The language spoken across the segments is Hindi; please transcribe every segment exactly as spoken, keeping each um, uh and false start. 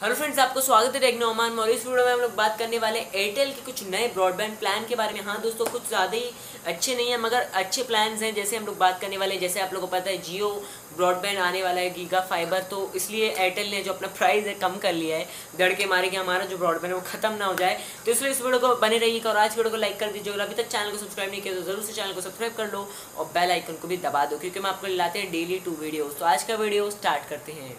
हेलो फ्रेंड्स, आपको स्वागत है टेक्नो ओमान में। और इस वीडियो में हम लोग बात करने वाले एयरटेल के कुछ नए ब्रॉडबैंड प्लान के बारे में। हाँ दोस्तों, कुछ ज़्यादा ही अच्छे नहीं है मगर अच्छे प्लान्स हैं। जैसे हम लोग बात करने वाले हैं, जैसे आप लोगों को पता है जियो ब्रॉडबैंड आने वाला है गीगा फाइबर, तो इसलिए एयरटेल ने जो अपना प्राइस है कम कर लिया है दड़ के मारे कि हमारा जो ब्रॉडबैंड है वो खत्म ना हो जाए। तो इसलिए इस वीडियो को बने रहिएगा और आज वीडियो को लाइक कर दीजिए। और अभी तक चैनल को सब्सक्राइब नहीं किया तो जरूर से चैनल को सब्सक्राइब कर लो और बेल आइकन को भी दबा दो, क्योंकि हम आपको लाते हैं डेली टू वीडियो। तो आज का वीडियो स्टार्ट करते हैं।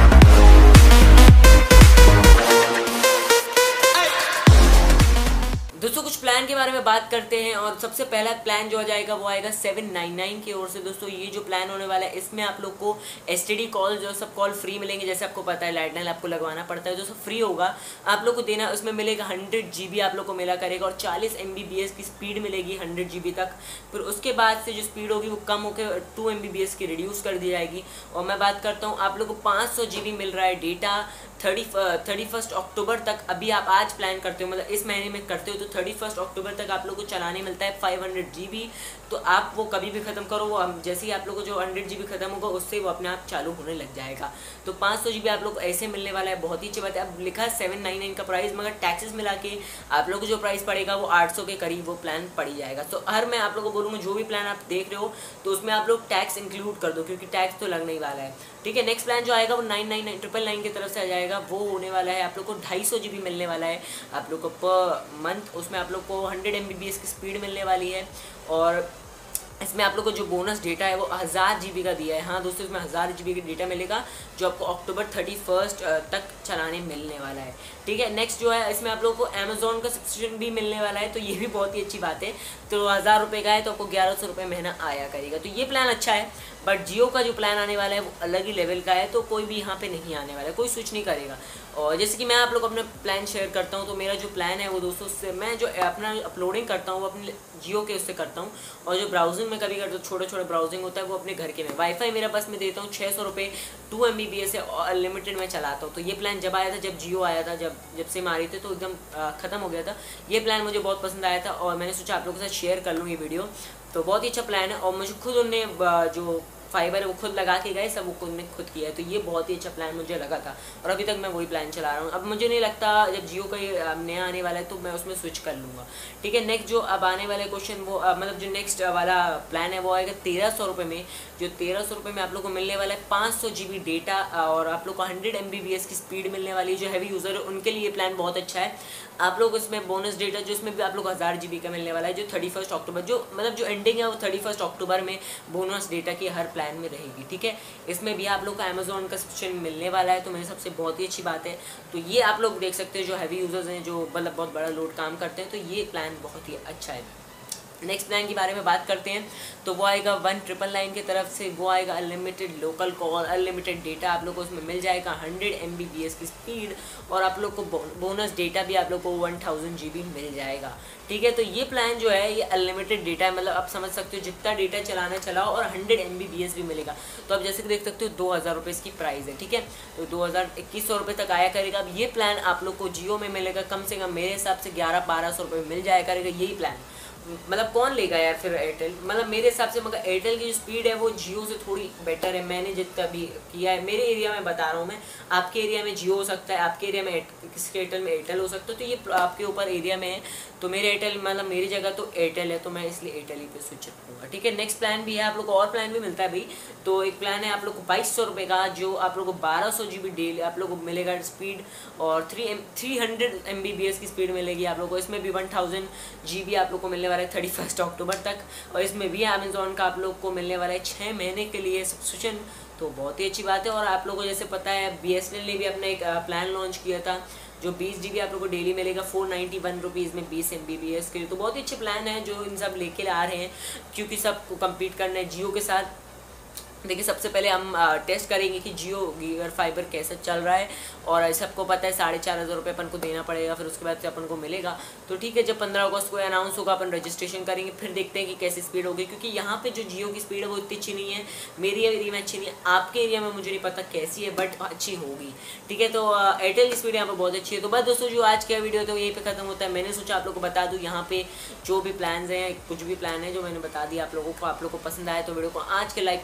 दोस्तों कुछ प्लान के बारे में बात करते हैं और सबसे पहला प्लान जो आ जाएगा वो आएगा सेवन नाइन नाइन की ओर से। दोस्तों ये जो प्लान होने वाला है इसमें आप लोग को एसटीडी कॉल जो सब कॉल फ्री मिलेंगे। जैसे आपको पता है लैंडलाइन आपको लगवाना पड़ता है, जो सब फ्री होगा आप लोग को देना। उसमें मिलेगा हंड्रेड जी बी आप लोग को मिला करेगा और चालीस एम बी बी एस की स्पीड मिलेगी हंड्रेड जी बी तक। फिर उसके बाद से जो स्पीड होगी वो कम होकर two M B P S की रिड्यूस कर दी जाएगी। और मैं बात करता हूँ आप लोग को पाँच सौ जी बी मिल रहा है data thirty thirty first October तक। अभी आप आज प्लान करते हो, मतलब इस महीने में करते हो, तो थर्टी फर्स्ट अक्टूबर तक आप लोग को चलाने मिलता है फाइव हंड्रेड जी बी। तो आप वो कभी भी खत्म करो, वो जैसे ही आप लोग को जो हंड्रेड जी बी खत्म होगा उससे वो अपने आप चालू होने लग जाएगा। तो पाँच सौ जी बी आप लोग को ऐसे मिलने वाला है, बहुत ही अच्छी बात है। अब लिखा है सेवन नाइन नाइन का प्राइस, मगर टैक्सेस मिला के आप लोग को जो प्राइस पड़ेगा वो आठ सौ के करीब वो प्लान पड़ जाएगा। तो हर मैं आप लोग को बोलूँगा जो भी प्लान आप देख रहे हो तो उसमें आप लोग टैक्स इंक्लूड कर दो, क्योंकि टैक्स तो लगने ही वाला है। ठीक है, नेक्स्ट प्लान जो आएगा वो nine nine nine triple nine की तरफ से आ जाएगा। वो होने वाला है आप लोग को ढाई सौ जी बी मिलने वाला है आप लोग को पर मंथ। उसमें आप लोग को hundred M B P S की स्पीड मिलने वाली है और इसमें आप लोग को जो बोनस डेटा है वो हज़ार जी बी का दिया है। हाँ दोस्तों, इसमें हज़ार जी बी का डेटा मिलेगा जो आपको अक्टूबर थर्टी फर्स्ट तक चलाने मिलने वाला है। ठीक है, नेक्स्ट जो है इसमें आप लोग को अमेजोन का सब्सक्रिप्शन भी मिलने वाला है, तो ये भी बहुत ही अच्छी बात है। तो हज़ार रुपये का है तो आपको ग्यारह सौ रुपये महीना आया करेगा, तो ये प्लान अच्छा है। बट जियो का जो प्लान आने वाला है वो अलग ही लेवल का है, तो कोई भी यहाँ पे नहीं आने वाला है, कोई स्विच नहीं करेगा। और जैसे कि मैं आप लोग अपना प्लान शेयर करता हूँ, तो मेरा जो प्लान है वो दोस्तों से मैं जो अपना अपलोडिंग करता हूँ वो अपने जियो के उससे करता हूँ। और जो ब्राउजिंग में कभी करता हूँ, छोटे छोटे ब्राउजिंग होता है वो अपने घर के में। वाईफाई मेरा बस मैं देता हूँ छः सौ रुपये, two M B P S है और अनलिमिटेड में चलाता हूँ। तो ये प्लान जब आया था, जब जियो आया था, जब जब सिम आ रही थी तो एकदम ख़त्म हो गया था। ये प्लान मुझे बहुत पसंद आया था और मैंने सोचा आप लोगों के साथ शेयर कर लूँ ये वीडियो। तो बहुत ही अच्छा प्लान है और मुझे खुद उनने जो फाइबर है वो खुद लगा के गए, सब वो खुद ने खुद किया है। तो ये बहुत ही अच्छा प्लान मुझे लगा था और अभी तक मैं वही प्लान चला रहा हूँ। अब मुझे नहीं लगता जब जियो का ये नया आने वाला है तो मैं उसमें स्विच कर लूँगा। ठीक है, नेक्स्ट जो अब आने वाले क्वेश्चन वो मतलब जो नेक्स्ट वाला प्लान है वो आएगा तेरह सौ रुपये में। जो तेरह सौ रुपये में आप लोग को मिलने वाला है पाँच सौ जी बी डेटा और आप लोग को hundred M B P S की स्पीड मिलने वाली है। जो हैवी यूज़र है उनके लिए प्लान बहुत अच्छा है। आप लोग इसमें बोनस डेटा जो इसमें भी आप लोग को हज़ार जी बी का मिलने वाला है, जो थर्टी फर्स्ट अक्टूबर जो मतलब जो एंडिंग है वो थर्टी फर्स्ट अक्टूबर में बोनस डेटा की हर प्लान में रहेगी। ठीक है, इसमें भी आप लोग को अमेजोन का सब्सक्रिप्शन मिलने वाला है, तो मेरे सबसे बहुत ही अच्छी बात है। तो ये आप लोग देख सकते हैं जो हैवी यूजर्स हैं, जो मतलब बहुत बड़ा लोड काम करते हैं, तो ये प्लान बहुत ही अच्छा है। नेक्स्ट प्लान के बारे में बात करते हैं तो वो आएगा वन ट्रिपल नाइन की तरफ से। वो आएगा unlimited local call, unlimited data आप लोग को उसमें मिल जाएगा, hundred M B P S की स्पीड और आप लोग को बोनस डेटा भी आप लोग को वन थाउजेंड जी बी मिल जाएगा। ठीक है, तो ये प्लान जो है ये अनलिमिटेड डेटा है, मतलब आप समझ सकते हो जितना डेटा चलाना चलाओ और hundred M B P S भी मिलेगा। तो आप जैसे कि देख सकते हो दो हज़ार रुपये इसकी प्राइस है। ठीक है, तो दो हज़ार इक्कीस सौ रुपये तक आया करेगा। अब ये प्लान आप लोग को जियो में मिलेगा कम से कम मेरे हिसाब से ग्यारह बारह सौ रुपये मिल जाया करेगा यही प्लान। मतलब कौन लेगा यार फिर एयरटेल, मतलब मेरे हिसाब से। मगर एयरटेल की जो स्पीड है वो जियो से थोड़ी बेटर है, मैंने जितना भी किया है मेरे एरिया में बता रहा हूँ मैं। आपके एरिया में जियो हो सकता है, आपके एरिया में किसके एयरटेल में एयरटेल हो सकता है, तो ये आपके ऊपर एरिया में है। तो मेरे एयरटेल मतलब मेरी जगह तो एयरटेल है, तो मैं इसलिए एयरटेल ही पे स्विच करूँगा। ठीक है, नेक्स्ट प्लान भी है आप लोग को, और प्लान भी मिलता है भाई। तो एक प्लान है आप लोग को बाईस सौ रुपये का, जो आप लोग को बारह सौ जी बी डेली आप लोग को मिलेगा स्पीड और three M three hundred M B P S की स्पीड मिलेगी आप लोग को। इसमें भी वन थाउजेंड जी बी आप लोग को मिलने वाला है थर्टी फर्स्ट अक्टूबर तक। और इसमें भी अमेजोन का आप लोग को मिलने वाला है छः महीने के लिए सब्सक्रिप्शन, तो बहुत ही अच्छी बात है। और आप लोगों को जैसे पता है बी एस एन एल ने भी अपना एक प्लान लॉन्च किया था जो बीस जी बी आप लोग को डेली मिलेगा फोर नाइन्टी वन रुपीज़ में बीस एम बी बी एस के लिए। तो बहुत ही अच्छे प्लान हैं जो इन सब लेके आ रहे हैं, क्योंकि सबको कम्पीट करना है जियो के साथ। देखिए सबसे पहले हम टेस्ट करेंगे कि जियो गीगा फाइबर कैसा चल रहा है, और सबको पता है साढ़े चार हज़ार रुपये अपन को देना पड़ेगा, फिर उसके बाद से अपन को मिलेगा। तो ठीक है, जब पंद्रह अगस्त को अनाउंस होगा अपन रजिस्ट्रेशन करेंगे, फिर देखते हैं कि कैसी स्पीड होगी। क्योंकि यहाँ पे जो जियो की स्पीड है वो इतनी अच्छी नहीं है, मेरी एरिया में अच्छी नहीं है, आपके एरिया में मुझे नहीं पता कैसी है, बट अच्छी होगी। ठीक है, तो एयरटेल की स्पीड यहाँ पर बहुत अच्छी है। तो बस दोस्तों जो आज का वीडियो तो यहीं पर खत्म होता है। मैंने सोचा आप लोग को बता दूँ यहाँ पे जो भी प्लान हैं, कुछ भी प्लान है जो मैंने बता दिया आप लोगों को, आप लोग को पसंद आए तो वीडियो को आज के लाइक करो और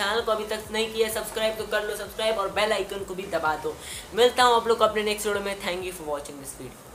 चैनल को अभी तक नहीं किया सब्सक्राइब तो कर लो सब्सक्राइब और बेल आइकन को भी दबा दो। मिलता हूँ आप लोग को अपने नेक्स्ट वीडियो में। Thank you for watching this video.